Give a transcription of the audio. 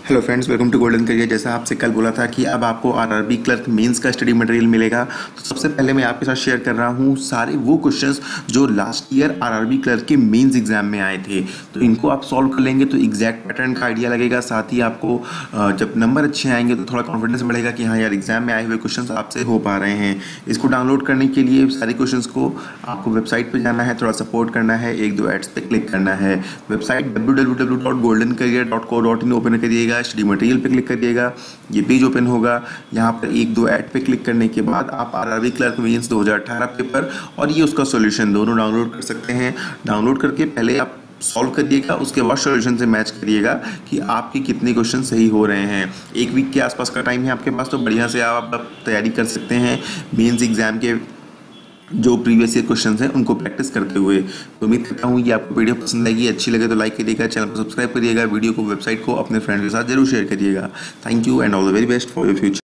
Hello friends, welcome to golden career. जैसा आपसे कल बोला था कि अब आपको आरआरबी क्लर्क मेंस का स्टडी मटेरियल मिलेगा, तो सबसे पहले मैं आपके साथ शेयर कर रहा हूँ सारे वो क्वेश्चंस जो लास्ट ईयर आरआरबी क्लर्क के मेंस एग्जाम में आए थे। तो इनको आप सॉल्व कर लेंगे तो एग्जैक्ट पैटर्न का आइडिया लगेगा। साथ ही आपको जब नंबर अच्छे आएंगे तो थोड़ा कॉन्फिडेंस बढ़ेगा कि हाँ यार, एग्जाम में आए हुए क्वेश्चंस आपसे हो पा रहे हैं। इसको डाउनलोड करने के लिए सारे क्वेश्चंस को आपको वेबसाइट पर जाना है, थोड़ा सपोर्ट करना है, एक दो एड्स पे क्लिक करना है। वेबसाइट www.goldencareer.co.in ओपन करिएगा, स्टडी मटेरियल पे क्लिक करिएगा, ये पेज ओपन होगा। यहाँ पर एक दो ऐड पे क्लिक करने के बाद आप आरआरबी क्लर्क मेंस 2018 पेपर और ये उसका सॉल्यूशन दोनों डाउनलोड कर सकते हैं। डाउनलोड करके पहले आप सॉल्व करिएगा, उसके बाद सॉल्यूशन से मैच करिएगा कि आपके कितने क्वेश्चन सही हो रहे हैं। एक वीक के आसपास का टाइम है आपके पास, तो बढ़िया से आप तैयारी कर सकते हैं मेंस एग्जाम के। जो प्रीवियस ईयर क्वेश्चंस हैं उनको प्रैक्टिस करते हुए। तो उम्मीद करता हूँ ये आपको वीडियो पसंद आएगी, अच्छी लगे तो लाइक करिएगा, चैनल को सब्सक्राइब करिएगा, वीडियो को वेबसाइट को अपने फ्रेंड्स के साथ जरूर शेयर करिएगा। Thank you and all the very best for your future.